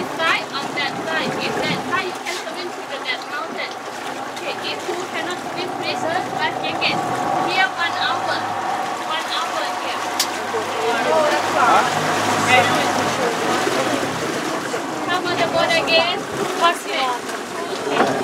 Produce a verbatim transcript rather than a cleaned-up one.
side, on that side. If that side, you can swim to the that mountain. Okay, if you cannot swim, please use life jacket. Here, one hour. One hour here. Oh, that's far. Come on the boat again. What's it?